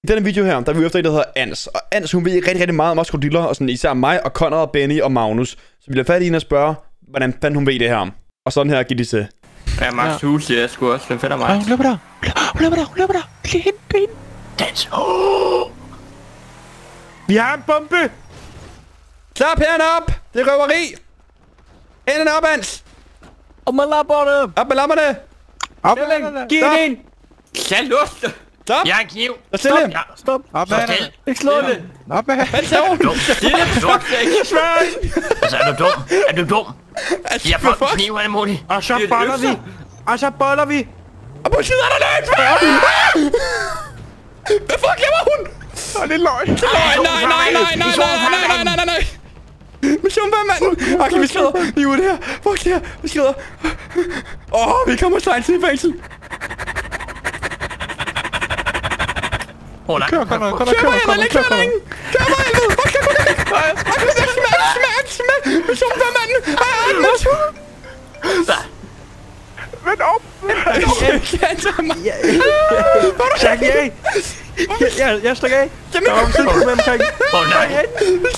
I denne video her, der er vi efter en, der hedder Ans. Og Ans, hun ved rigtig meget om os krokodiller, og sådan især mig og Conrad, Benny og Magnus. Så vi bliver fat i hende og spørge, hvordan fanden hun ved det her. Og sådan her giver de til. Ja, Max Hus, jeg skulle også den fedt af mig. Hun løber der. Hun løber der. Lige hende, ben. Dans. Vi har en bombe. Klap hænderne op! Det er røveri! Hænderne op, Ans! Op med lapperne. Op med lammerne! Op med lapperne. Giv den en. Tag luft! Stop! Jeg har en kniv! Stop! Stop. Op med hænderne. Ikke slå det. Op med hænderne. Hvad tager hun? Stille! Stop! Ikke svær! Altså, er du dum? Er du dum? Jeg får en kniv, han er mulig. Og så boller vi. Og så boller vi. Og på siden er der løb! Hvad fuck laver hun? Og det er løgn. Nej. Mission for manden! Okay, vi skrider. Vi er ude her. Fuck det her. Vi skrider. Vi kommer sejt til fængsel. Hold da. Kør mig, ingen! Kør mig, helvede! Fuck, smag! Mission for manden! Vent op! Stak af! Jeg stak af! Der var sådan med omkring. Nej!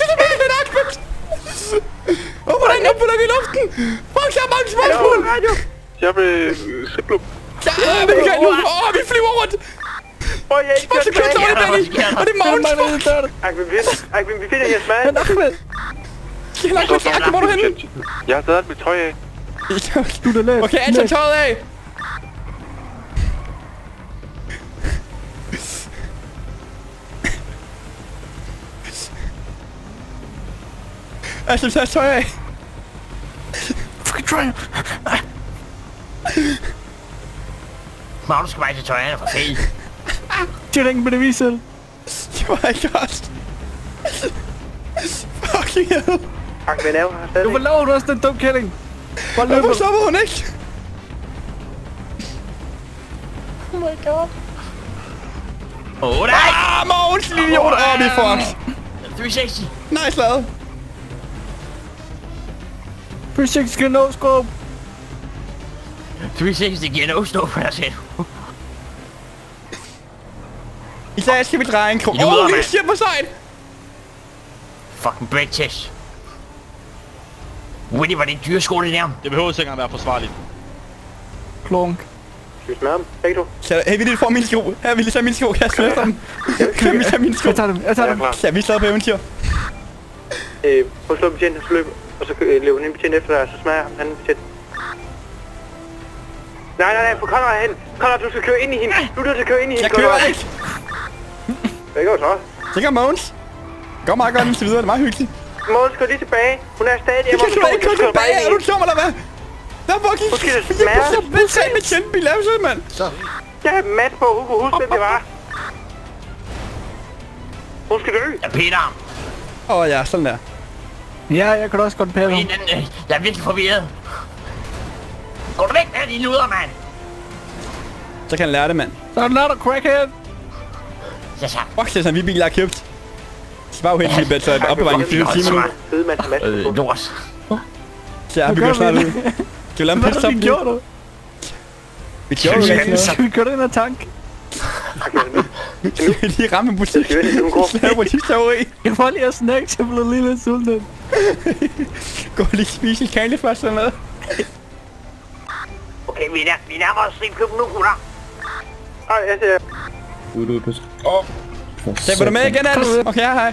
Hvordan er det i luften? Fuck, jeg har mange spørgsmål! Jeg vil cykle. Vi flyver rundt! Fuck, så kører jeg Benny! Og det er Magnus! Ahmed, vi finder jeres mand. Jeg har lagt mit træk, hvor er du henne? Jeg har taget mit tøj af. Okay, ansæt tøjet af! Altså, tag tøj af! Fucking try. Magnus skal bare til tøj, han er for fed. Det er ikke med det vise selv. Det var ikke godt. Fucking hell. Ahmed er her stadig. Du var lov, du også den dum kælling. Hvorfor stopper hun ikke? Oh my god. Nej! Mogens, lille idiot! Vi er fucked. 360. Nice lavet. 360 skal no scope. 360, det giver no stå for dig selv. I dag skal vi dreje en krog. Holy shit, hvor sejt! Fucking break test. Winnie, var det en dyreskole det der? Det behøver ikke engang være forsvarligt. Klonk. Skal vi smøre dem? Begge to? Hey, vi lige får mine sko. Her, vi lige tager mine sko. Kast efter dem. Kan vi tage mine sko? Jeg tager dem. Ja, vi er stadig på eventyr. Prøv at slå betjenten, så løb. Og så løber en betjent efter dig, og så smager han anden betjent. Nej, få Conrad hen. Conrad, du skal køre ind i hende. Du er nødt til at køre ind i hende. Jeg kører ikke. Det går så. Det gør Mogens. Går meget godt indtil videre, det er meget hyggeligt. Mogens, gå lige tilbage. Hun er stadig Jeg kan sgu ikke gå tilbage, er du klummer eller hvad? Der er fucking... Måske det smager. Jeg er med tjentbil, er du så, mand? Jeg er mat på, hun kunne huske, hvem det var. Hun skal dø. Ja, Peter. Ja, sådan der. Ja, jeg kan også godt pære ham. Jeg er virkelig forvirret. Gå du væk, der er de luder, mand. Så kan han lære det, mand. Så er der crackhead. Ja, så. Fuck, det er sådan en vi bil, jeg har købt. Så bare uheldig, at bedre opbevaring i 4 timer nu. Fede mand til masse. Lort. Så jeg begynder snart ud. Skal vi lade en pilstop? Hvad gjorde du? Vi gjorde jo ikke noget. Skal vi køre ind ad tank? Skal vi lige ramme en butik? Slave butiksteori. Jeg får lige at snakke til at blive lige lidt sulten. Gå lige spise en kage først eller noget. Okay, vi nærmer os stripklubben nu, gutter. Hej, jeg ser. Taber du med igen, Hans? Okay, hej.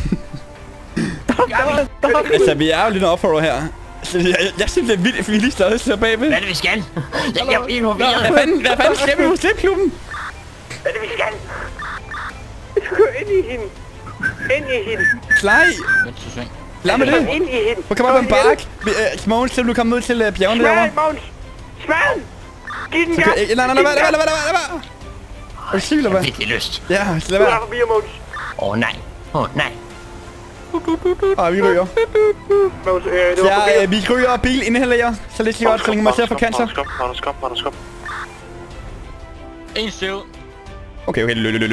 Altså, vi er jo lidt en opfordrer her. Jeg synes, det er vildt, for vi lige stadig sidder bagved. Hvad er det, vi skal? Jeg er forvirret. Hvad fanden skal vi på slipklubben? Hvad er det, vi skal? Vi skal køre ind i hende. Ind i hende. Klej. Lad mig det. Ind i hende. Hvor kommer op en bakke? Mogens, skal du komme ud til bjergene derovre? Smag, Mogens. Smag den. Giv den gas. Nej, lad være. Er du syg, eller hvad? Jeg har virkelig lyst. Ja, lad Du er være. forbi, Mogens. Nej. Vi ryger. Mogens, det var forbi. Ja, vi ryger bil inhalerer. Så lidt lige godt, så længe man ser for cancer. Magnus, kom. En stiv. Okay. Løb.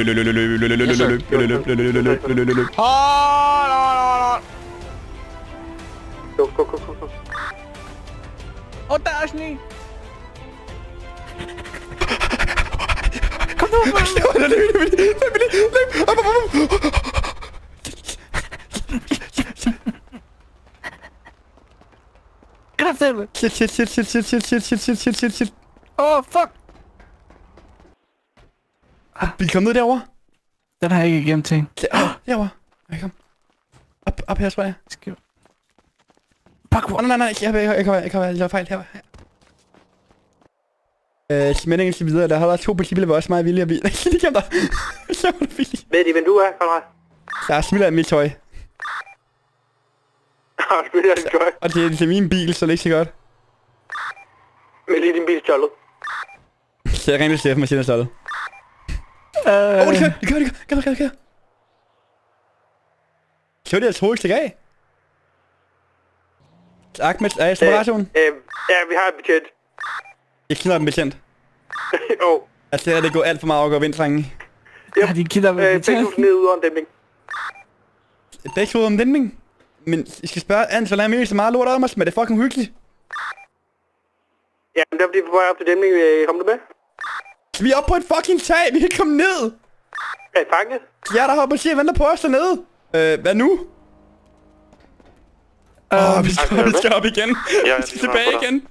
Go. Og der er sne. Kom nu, løb. Kraftedeme. Shit. Åh, fuck. Vi kom ned derovre. Den har jeg ikke igennem til. Derovre. Okay, kom. Op her, tror jeg. Parkour. Nej, jeg kan fejl her. Smændingen til videre, der holder 2 politibiler, var også meget villige at blive. Nej, lige gennem dig. Så var det vildt. Ved de, hvem du er, Konrad? Der er smiler af mit tøj. Smiler af dit tøj. Og det er min bil, så det er ikke så godt. Men lige din bil stjålet. Så jeg ringer til chefen med sin stjålet. Det kører. Kører det, jeg tror ikke stikker af. Ahmed, er jeg små Ja, vi har en betjent. Jeg kender en betjent. Jo. Altså, det går alt for meget over at gå vindtrangen. Ja, de kilder med betjent. 6.000 ned ud af en dæmning. Begge ud om dæmning. Men I skal spørge Ans, hvor længe så meget lort om os, men det er fucking hyggeligt. Ja, men der bliver på vej op til dæmning. Kom du med? Vi er oppe på et fucking tag, vi kan komme ned. Er I fanget? Jeg der hopper og siger, venter på os dernede. Hvad nu? Vi skal op igen. Vi skal tilbage igen.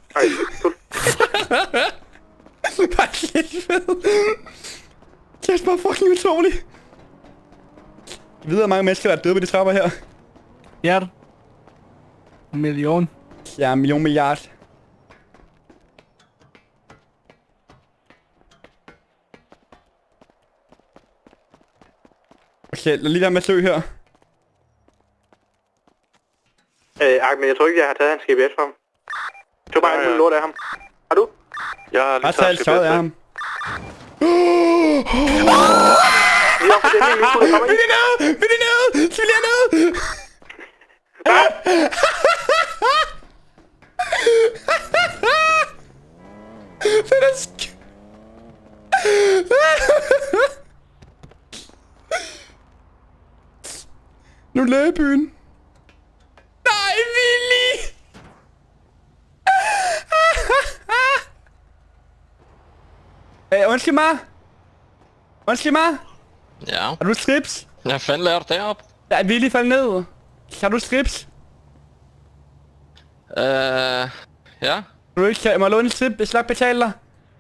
Bare lidt fedt. Det er bare fucking utroligt. Jeg ved, at mange mennesker, der er døde på de trapper her. Ja, du. 1 million. Ja, 1 million milliard. Okay, lad lige der med søg her. Men jeg tror ikke, jeg har taget hans GPS fra ham. Jeg tog bare en lort af ham. Har du? Jeg har lige taget taget GPS af ham. Vi er oppe på dæmning, vi skulle komme ind. Vi er nede! Vi er nede! Det er sk... Nu løber byen. Nej, Willy! Undskyld mig. Ja. Har du strips? Jeg fanden laver du derop? Der er Willy faldet ned. Har du strips? Ja. Du ikke må låne et strip, jeg slap betale dig.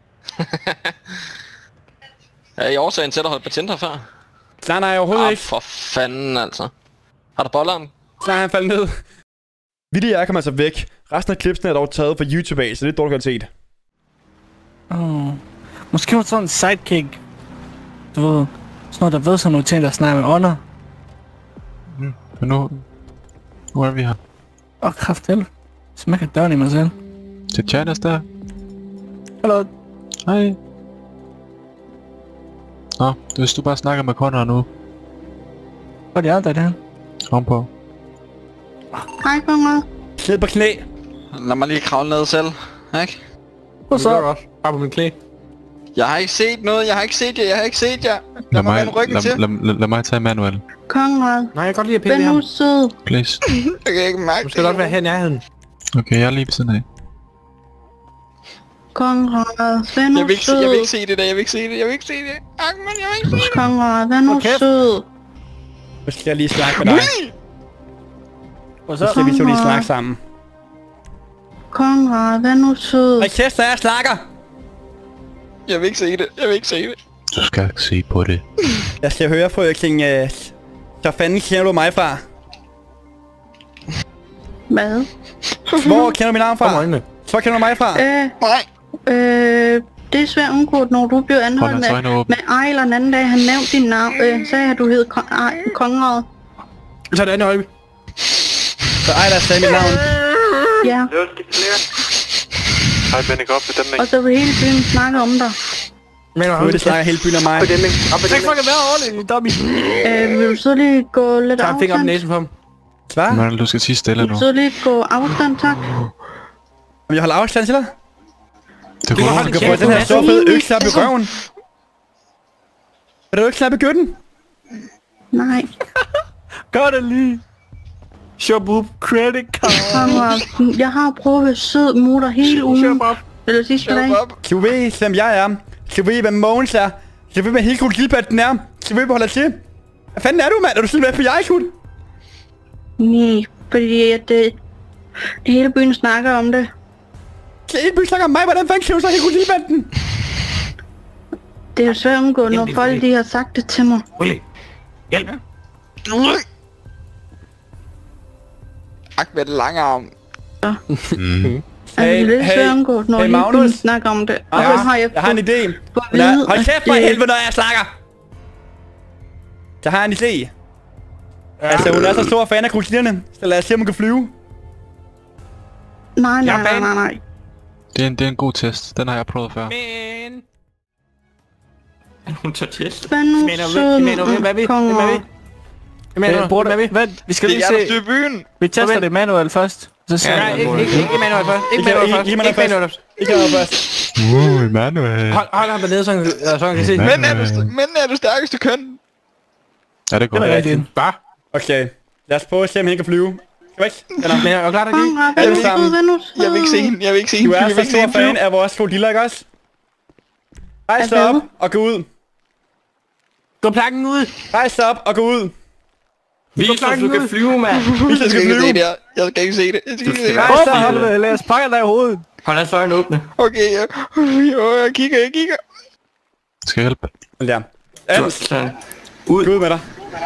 Er I årsagen til, at der holdt patent her før? Nej, overhovedet ikke. For fanden altså. Har du bolleren? Nej, han faldt ned. Willy og jeg kom altså væk. Resten af klipsene er dog taget fra YouTube af, så det er dårligt kvalitet. Måske var sådan en sidekick. Du ved, sådan noget, der ved sådan nogle ting, der snakker med ånder. Men nu er vi her. Kraftedeme. Smækker døren i mig selv. Til Chanas der. Hallo. Hej. Nå, hvis du bare snakker med Conrad nu. Hvor er de andre derhen? Ovenpå. Hej, Conrad. Ned på knæ. Lad mig lige kravle ned selv, ikke? Hvor så? Bare på min knæ. Jeg har ikke set noget, jeg har ikke set jer. Lad mig vende ryggen til. Lad mig tage Manuel. Conrad. Nej, jeg kan godt lide at pille ham. Vær nu sød. Please. Jeg kan ikke mærke det. Du skal godt være her i nærheden. Okay, jeg er lige ved siden af. Conrad, vær nu sød. Jeg vil ikke se det der, jeg vil ikke se det. Ahmed, jeg vil ikke se det. Conrad, vær nu sød. Nu skal jeg lige snakke med dig. Og så skal vi to lige snakke sammen. Conrad, vær nu sød. Hvad kæft, jeg snakker? Jeg vil ikke se det. Du skal ikke se på det. Jeg skal høre, frøking, så fanden kender du mig fra? Hvad? Hvor kender du min navn fra? Hvor kender du mig fra? Nej. Det er svært undgået, når du blev anholdt med Ejl, og en anden dag, han nævnte din navn, sagde at du hed Conrad. Så det andet øje. Så Ejl sagde mit navn. Ja. Hej, Benny, gå op til dæmning. Og så vil hele byen snakke om dig. Nu det snakker hele byen om mig. Jeg kan fucking være ordentligt, dummy. Vil du så lige gå lidt afstand? Tag en finger op i næsen på ham. Hvad? Manuel, du skal sige stille nu. Vil du så lige gå afstand, tak? Om jeg holder afstand til dig? Det du kan få den her så fede økslap i røven. Vil du økslap i gøtten? Nej. Gør det lige. Shop credit card. Jeg har prøvet at være sød mod dig hele ugen. Eller sidste dag. Kan du ved, hvem jeg er? Kan du ved, hvem Mogens er? Kan du ved, hvad hele kulturpatten er? Kan du ved, hvad holder til? Hvad fanden er du, mand? Er du sådan med på jegekut? Nej, fordi at hele byen snakker om det. Hele byen snakker om mig? Hvordan fanden kæver så hele krokodillebanden? Det er jo svært at undgå, når folk de har sagt det til mig. Willy. Hjælp. Ak med det lange arm. Det er lidt svært at undgå, når hele byen snakker om det. Og så har jeg har en idé. Hold kæft for helvede, når jeg snakker. Så har jeg en idé. Altså, hun er så stor fan af krokodillerne, så lad os se, om hun kan flyve. Nej. Det er en god test. Den har jeg prøvet før. Men... Hun tager test. Hvad nu, Hvad? Vi skal lige se. Det er der byen. Vi tester det manuelt først. Så siger Nej, ikke manuelt først. Ikke manuelt først. Emanuel. Hold ham dernede, så han kan se. Men er det stærkeste køn? Ja, det går. det er rigtigt. Bare. Okay, lad os prøve at se, om han kan flyve. Skal vi ikke? Men jeg er klar, der gik. Alle sammen. Jeg vil ikke se hende. Du er så stor fan af vores krokodiller, ikke også? Rejs dig op og gå ud. Gå plakken ud. Rejs dig op og gå ud. Vis os, du kan flyve, mand. Jeg skal ikke se det her. Jeg skal ikke se det. Rejs dig op, lad os pakke dig i hovedet. Hold hans øjne åbne. Okay, jeg kigger. Skal jeg hjælpe? Ja. Ans, Ud. gå ud med dig.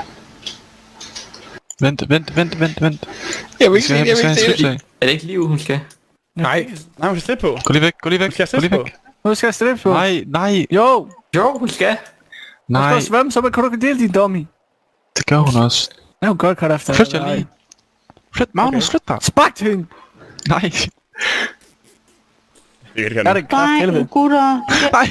Vent. Jeg vil ikke se det. Er det ikke liv, hun skal? Nej, hun skal slippe på. Gå lige væk. Hun skal slippe på. Nu skal jeg slippe på. Nej. Jo, hun skal. du skal svømme, så med krokodil, din dummy. Det gør hun også. Det er jo godt efter. Flyt jer lige. Magnus, flyt dig. Spark til hende. Nej. Det kan Er det kraft helvede? Nej, gutter. Nej.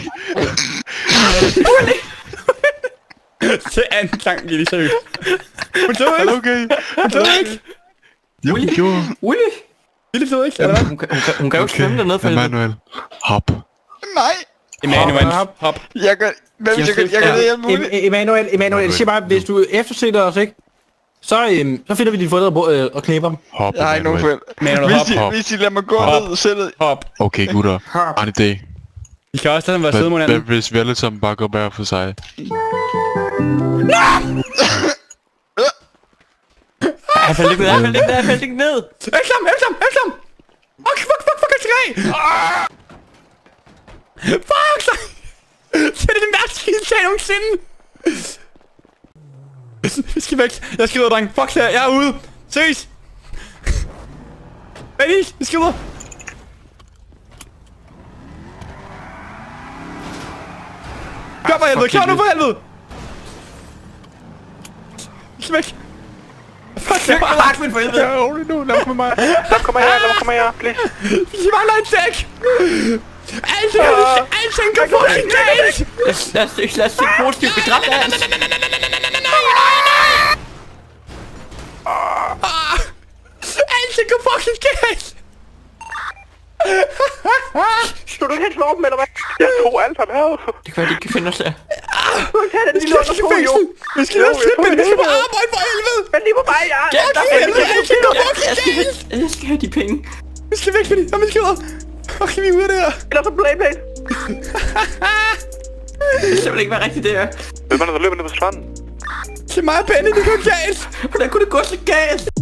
Se anden gang, Gilly, seriøst. Hun døde ikke. Okay. Hun døde ikke. Jo, Willy. Gilly døde ikke, eller hvad? Hun kan jo ikke svømme dernede for helvede. Emanuel. Hop. Nej. Emanuel, hop. Jeg gør det alt muligt. Emanuel, jeg siger bare, hvis du eftersætter os, ikke? Så finder vi dine forældre og knæber dem. Hop, Jeg har ikke nogen forældre. Hvis de lader mig gå ned selv. Hop. Okay, gutter. Har en idé. I kan også lade dem være søde mod hinanden. Hvad hvis vi alle sammen bare går hver for sig? Jeg faldt ikke ned. Elsom! Fuck, jeg skal af! Fuck! Det er den værste skidetag nogensinde! Vi skal væk. Jeg skal ud, dreng. Fuck her, jeg er ude. Ses! Benny, vi skal ud. Kom for helvede, klar nu for helvede! Vi skal væk. Fuck, jeg har lagt min for helvede. Jeg er ordentligt nu, lad mig med mig. Lad mig komme her, please. Vi mangler en dæk! Alting går fucking galt! Lad os se positivt bedrabt af hans. Alting går fucking galt! Skal du ikke helt slå dem, eller hvad? Jeg tror alt han havde. Det kan være, de ikke kan finde os der. Du kan tage den lille under to, jo. Vi skal lige slippe, men vi skal på arbejde for helvede! Men lige på mig, jeg Alting går fucking galt! Jeg skal have de penge. Vi skal væk, Benny. Kom, vi skal ud. Okay, vi er ude af det her. Eller så play. Det kan simpelthen ikke være rigtigt, det her. Hvem er der løber ned på stranden? Det er mig og Benny, det går galt. Hvordan kunne det gå så galt?